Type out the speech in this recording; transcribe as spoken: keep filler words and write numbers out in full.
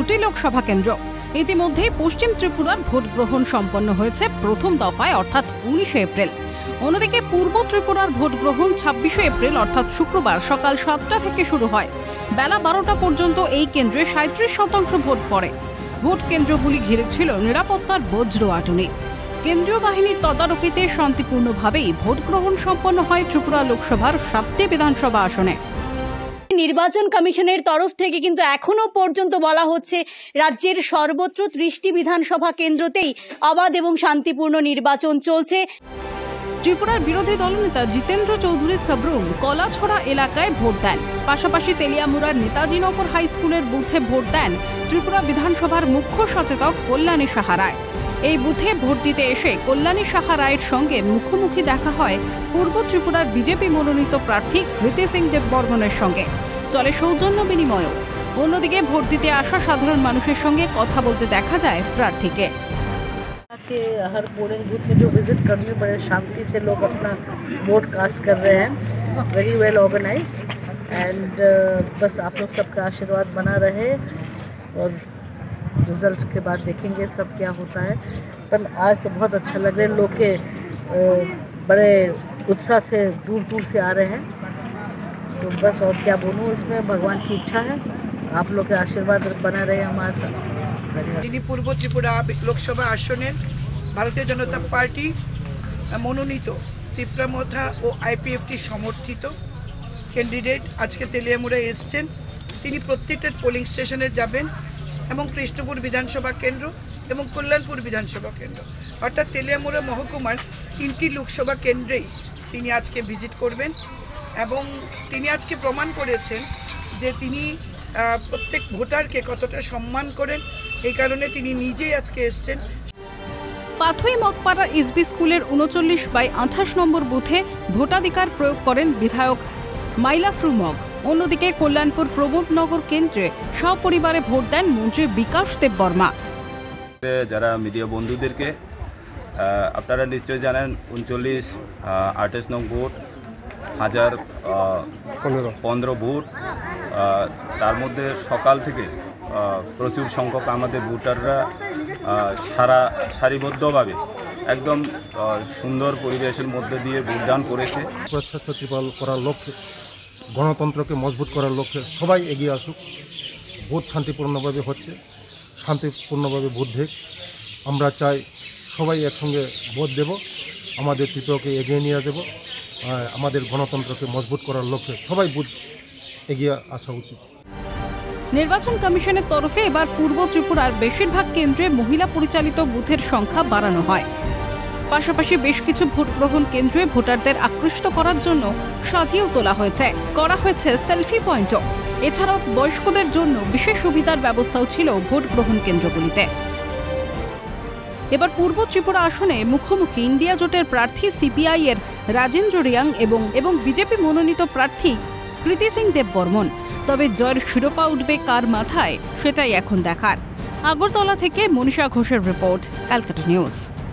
দুটি লোকসভা কেন্দ্র। ইতিমধ্যেই পশ্চিম ত্রিপুরার ভোট গ্রহণ সম্পন্ন হয়েছে প্রথম দফায় অর্থাৎ উনিশে এপ্রিল। অন্যদিকে পূর্ব ত্রিপুরার ভোট গ্রহণ ছাব্বিশে এপ্রিল অর্থাৎ শুক্রবার সকাল সাতটা থেকে শুরু হয়। বেলা বারোটা পর্যন্ত এই কেন্দ্রে সাঁত্রিশ শতাংশ ভোট পড়ে। ভোট কেন্দ্রগুলি ঘিরে ছিল নিরাপত্তার বজ্র আটুনি। কেন্দ্রীয় বাহিনীর তদারকিতে শান্তিপূর্ণভাবেই ভোট গ্রহণ সম্পন্ন হয় ত্রিপুরা লোকসভার সাতটি বিধানসভা আসনে। নির্বাচন কমিশনের তরফ থেকে কিন্তু এখনো পর্যন্ত বলা হচ্ছে রাজ্যের সর্বত্র ত্রিশটি বিধানসভা কেন্দ্রতেই অবাধ এবং শান্তিপূর্ণ নির্বাচন চলছে। ত্রিপুরার বিরোধী দলনেতা জিতেন্দ্র চৌধুরী সাবরুম কলাছড়া এলাকায় ভোট দেন। পাশাপাশি তেলিয়ামুড়ার নেতাজি নগর হাই স্কুলের বুথে ভোট দেন ত্রিপুরা বিধানসভার মুখ্য সচেতক কল্যাণী সাহা রায়। এই বুথে ভোট দিতে এসে কল্যাণী সাহা রায়ের সঙ্গে মুখোমুখি দেখা হয় পূর্ব ত্রিপুরার বিজেপি মনোনীত প্রার্থী কৃতি সিং দেববর্মনের সঙ্গে। চলে সৌজন্য বিনিময়ও। অন্যদিকে ভোট দিতে আসা সাধারণ মানুষের সঙ্গে কথা বলতে দেখা যায় প্রার্থীকে। के हर पोलिंग बूथ में जो विजिट करने बड़े शांति से लोग अपना वोट कास्ट कर रहे हैं, वेरी वेल ऑर्गेनाइज्ड एंड बस आप लोग सबका आशीर्वाद बना रहे और रिजल्ट के बाद देखेंगे सब क्या होता है। पर आज तो बहुत अच्छा लग रहा है, लोग के बड़े उत्साह से दूर दूर से आ रहे हैं, तो बस और क्या बोलूँ, इसमें भगवान की इच्छा है, आप लोग के आशीर्वाद बना रहे हमारे साथ। যিনি পূর্ব ত্রিপুরা লোকসভা আসনের ভারতীয় জনতা পার্টি মনোনীত ত্রিপুরামথা ও আইপিএফটি সমর্থিত ক্যান্ডিডেট আজকে তেলিয়ামুড়ায় এসছেন। তিনি প্রত্যেকটা পোলিং স্টেশনে যাবেন এবং কৃষ্ণপুর বিধানসভা কেন্দ্র এবং কল্যাণপুর বিধানসভা কেন্দ্র অর্থাৎ তেলিয়ামুড়া মহকুমার তিনটি লোকসভা কেন্দ্রেই তিনি আজকে ভিজিট করবেন এবং তিনি আজকে প্রমাণ করেছেন যে তিনি প্রত্যেক ভোটারকে কতটা সম্মান করেন। এই কারণে তিনি নিজেই আজকে এসছেন। পাথুই মগপাড়া এসবি স্কুলের উনচল্লিশ বাই আঠাশ নম্বর বুথে ভোটাধিকার প্রয়োগ করেন বিধায়ক মাইলাফ্রু মগ। অন্যদিকে কল্যাণপুর প্রমোদনগর কেন্দ্রে সপরিবারে ভোট দেন মন্ত্রী বিকাশ দেববর্মা। যারা মিডিয়া বন্ধুদেরকে আপনারা নিশ্চয়ই জানেন উনচল্লিশ আঠাশ নং ভোট হাজার পনেরো ভোট, তার মধ্যে সকাল থেকে প্রচুর সংখ্যক আমাদের ভোটাররা সারা সারিবদ্ধভাবে একদম সুন্দর পরিবেশের মধ্যে দিয়ে ভোটদান করেছে। স্বাস্থ্য ত্রিপাল করার লক্ষ্যে, গণতন্ত্রকে মজবুত করার লক্ষ্যে সবাই এগিয়ে আসুক। ভোট শান্তিপূর্ণভাবে হচ্ছে, শান্তিপূর্ণভাবে ভোট দেখ। আমরা চাই সবাই একসঙ্গে ভোট দেব, আমাদের ত্রিপুরাকে এগিয়ে নিয়ে যাব। আমাদের গণতন্ত্রকে মজবুত করার লক্ষ্যে সবাই ভোট এগিয়ে আসা উচিত। নির্বাচন কমিশনের তরফে এবার পূর্ব ত্রিপুরার বেশিরভাগ কেন্দ্রে মহিলা পরিচালিত বুথের সংখ্যা বাড়ানো হয়। পাশাপাশি বেশ কিছু ভোট গ্রহণ কেন্দ্রে ভোটারদের আকৃষ্ট করার জন্য সাজিয়েও তোলা হয়েছে, করা হয়েছে সেলফি পয়েন্টও। এছাড়াও বয়স্কদের জন্য বিশেষ সুবিধার ব্যবস্থাও ছিল ভোট গ্রহণ কেন্দ্রগুলিতে। এবার পূর্ব ত্রিপুরা আসনে মুখোমুখি ইন্ডিয়া জোটের প্রার্থী সিপিআই এর রাজেন্দ্র রিয়াং এবং এবং বিজেপি মনোনীত প্রার্থী কৃতি সিং দেববর্মন। তবে জয়ের শিরোপা উঠবে কার মাথায় সেটাই এখন দেখার। আগরতলা থেকে মনীষা ঘোষের রিপোর্ট, ক্যালকাটা নিউজ।